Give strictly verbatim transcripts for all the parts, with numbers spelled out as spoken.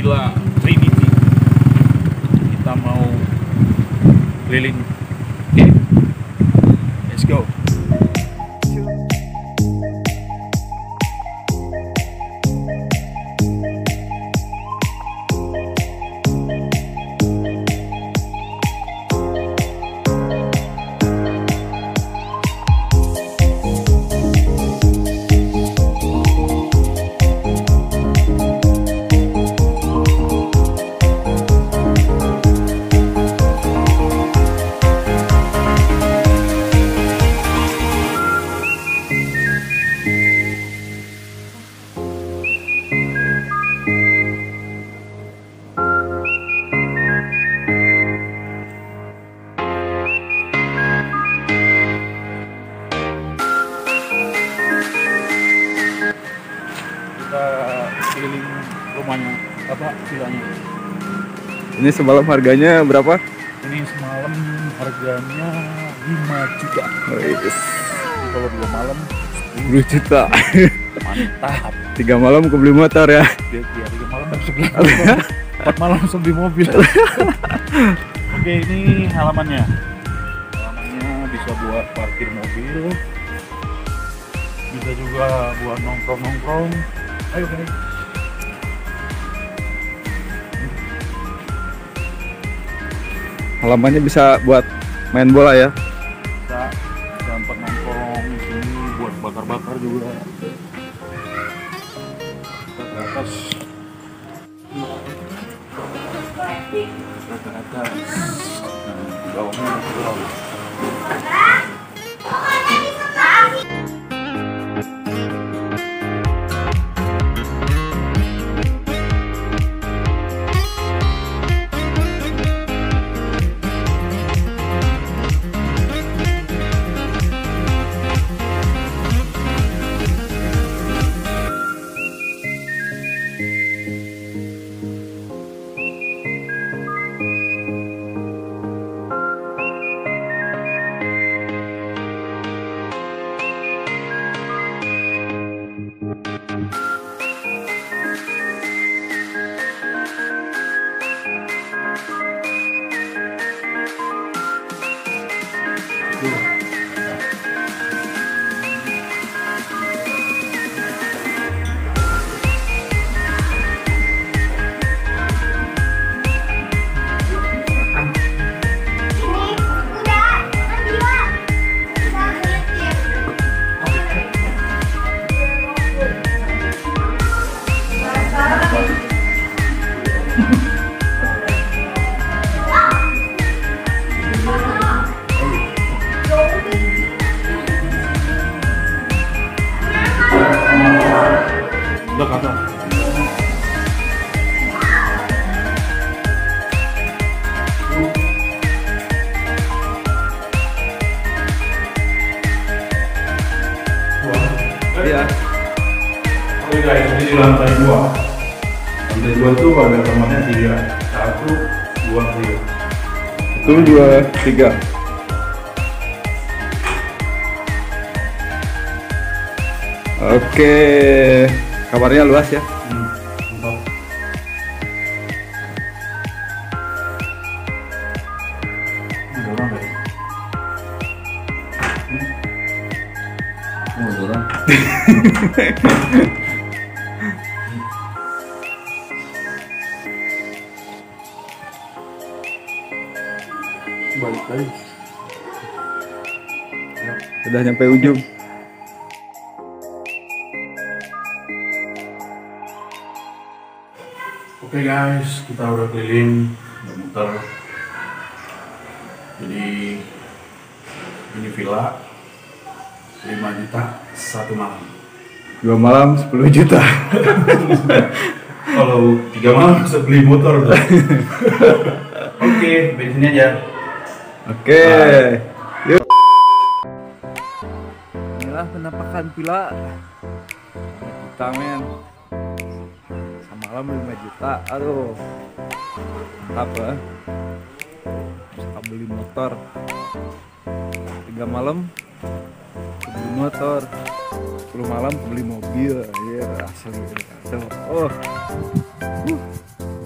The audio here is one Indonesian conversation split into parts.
Villa Trinity. Kita mau keliling. Oke, let's go. Keliling rumahnya apa villanya. Ini semalam harganya berapa? Ini semalam harganya lima juta. Oh, yes. Kalau dua malam sepuluh juta. Mantap. Tiga malam kebeli motor ya. Dia, dia tiga malam bisa beli motor. Empat malam langsung beli mobil. Oke, ini halamannya. Halamannya bisa buat parkir mobil. Bisa juga buat nongkrong-nongkrong. Ayo guys. Halamannya bisa buat main bola ya. Bisa gampang nongkrong di sini, buat bakar-bakar juga. Kita ke atas. Kita ke atas. Nah, di bawahnya ada pulau. Udah kata. Iya. Oke guys, ini di lantai dua. Lantai dua itu ada kamarnya tiga. Satu, dua, tiga. Satu, dua, tiga. Oke, kamarnya luas ya. Hmm, mantap. Ada orang nggak ya? Hmm? Oh, ada orang. Balik lagi. Udah nyampe ujung. Oke guys, kita udah keliling, udah muter. Jadi ini villa lima juta satu malam. Dua malam sepuluh juta. Kalau tiga malam bisa beli motor tuh. Oke, bensinnya aja. Oke. Yuk. Inilah penampakan villa. Kita men. Semalam lima juta. Aduh. Apa? Bisa beli motor. Tiga malam beli motor. Sepuluh malam beli mobil. Iya, asli. Oh. Uh.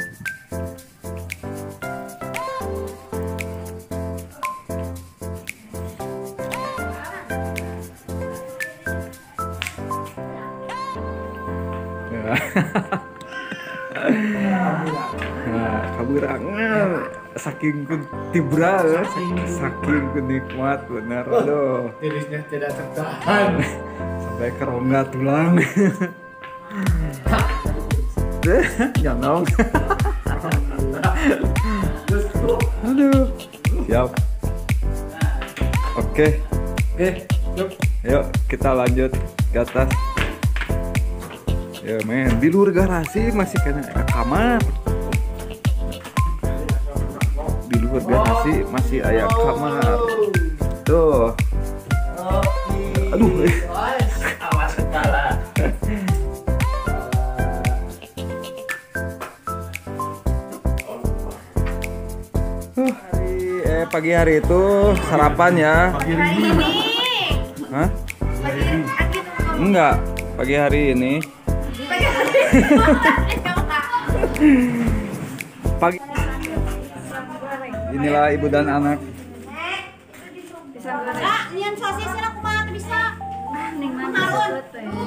Nah, kaburangan saking ku tibra, saking ku nikmat bener aduh. Tirisnya tidak tertahan. Sampai ke rongga tulang. Janong. Aduh. Siap. Oke. Oke, yuk. Yuk kita lanjut ke atas. Ya men, di luar garasi masih kena kamar. Di luar garasi masih ada kamar. Tuh. Aduh. Awas kepala. Uh, hari- eh pagi hari itu sarapan ya. Pagi ini Hah? Enggak, pagi hari ini. Pagi. Inilah ibu dan anak. Kak, lian sosis sih aku mah bisa. Ning mana?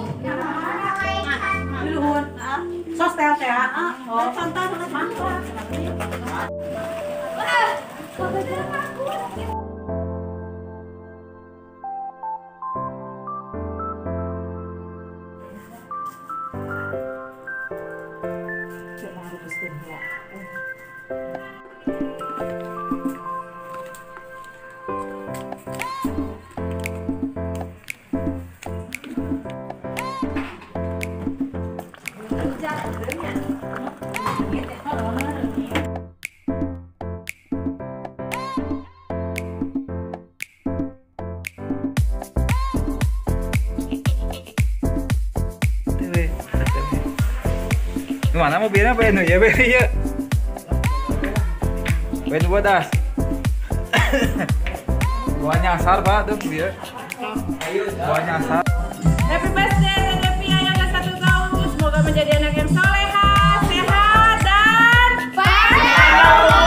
Luhur. Sos teh teh. Oh, contoh mangga. Gimana mobilnya benu ya benu ya? Benu bodas. Gua nyasar pak tuh dia. Gua nyasar. Happy birthday Devi yang ke satu tahun. Semoga menjadi anak yang soleha, sehat dan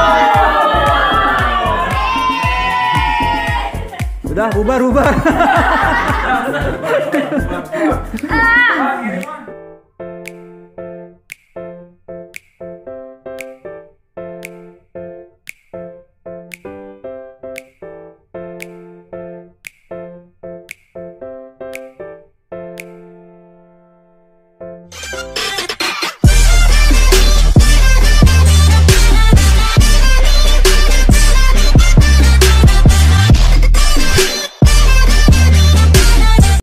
Udah bubar bubar.